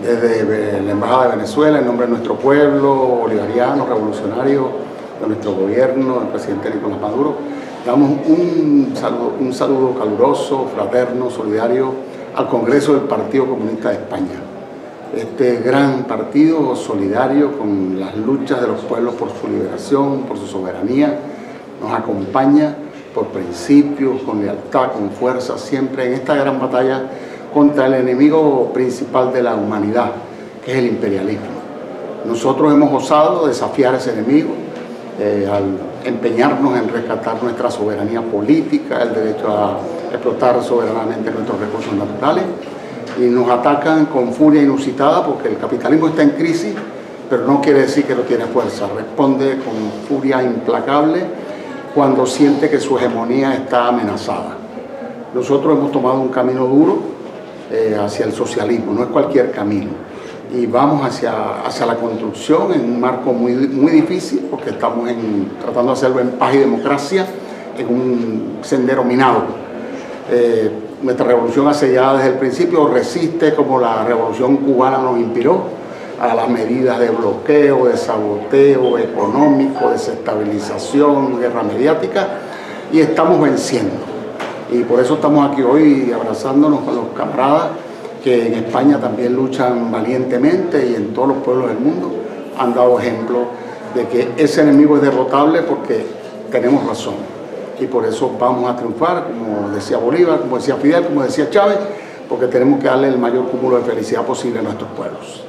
desde la Embajada de Venezuela, en nombre de nuestro pueblo bolivariano, revolucionario, de nuestro gobierno, del presidente Nicolás Maduro, damos un saludo caluroso, fraterno, solidario al Congreso del Partido Comunista de España. Este gran partido solidario con las luchas de los pueblos por su liberación, por su soberanía, nos acompaña por principios, con lealtad, con fuerza, siempre en esta gran batalla contra el enemigo principal de la humanidad, que es el imperialismo. Nosotros hemos osado desafiar ese enemigo al empeñarnos en rescatar nuestra soberanía política, el derecho a explotar soberanamente nuestros recursos naturales, y nos atacan con furia inusitada porque el capitalismo está en crisis, pero no quiere decir que no tiene fuerza. Responde con furia implacable cuando siente que su hegemonía está amenazada. Nosotros hemos tomado un camino duro hacia el socialismo, no es cualquier camino, y vamos hacia la construcción en un marco muy difícil, porque estamos tratando de hacerlo en paz y democracia, en un sendero minado. Nuestra revolución asediada desde el principio resiste como la revolución cubana nos inspiró a las medidas de bloqueo, de saboteo económico, desestabilización, guerra mediática, y estamos venciendo. Y por eso estamos aquí hoy abrazándonos con los camaradas que en España también luchan valientemente, y en todos los pueblos del mundo han dado ejemplo de que ese enemigo es derrotable porque tenemos razón. Y por eso vamos a triunfar, como decía Bolívar, como decía Fidel, como decía Chávez, porque tenemos que darle el mayor cúmulo de felicidad posible a nuestros pueblos.